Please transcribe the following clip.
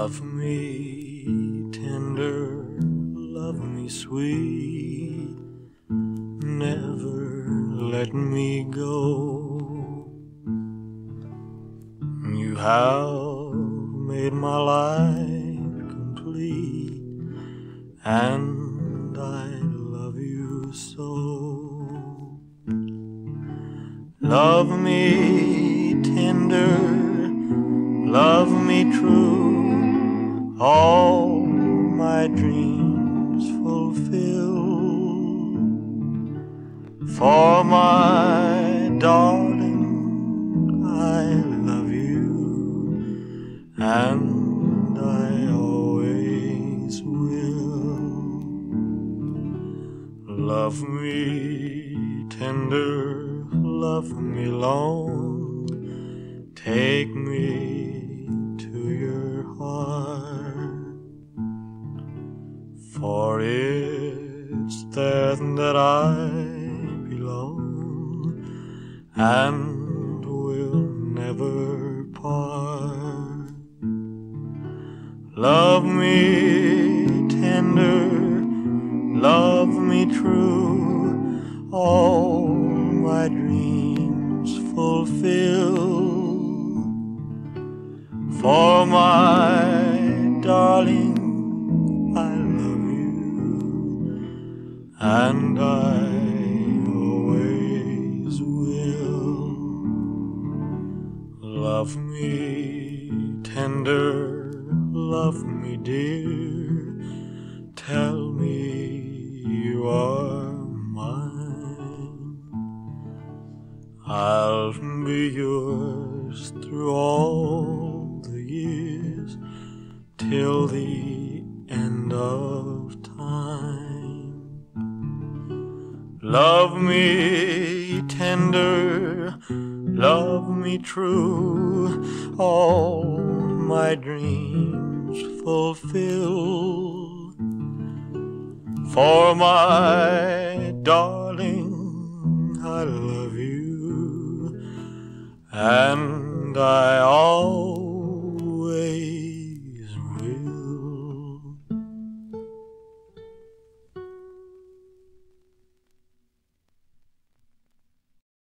Love me tender, love me sweet, never let me go. You have made my life complete, and I love you so. Love me tender, love me true, all my dreams fulfill. For my darling, I love you, and I always will. Love me tender, love me long, take me to your heart, for it's there that I belong and will never part. Love me tender, love me true, all my dreams fulfill. For my darling, I love you, and I always will. Love me tender, love me dear, tell me you are mine. I'll be yours through all the years, till the end of time. Love me tender, love me true, all my dreams fulfill. For my darling, I love you, and I always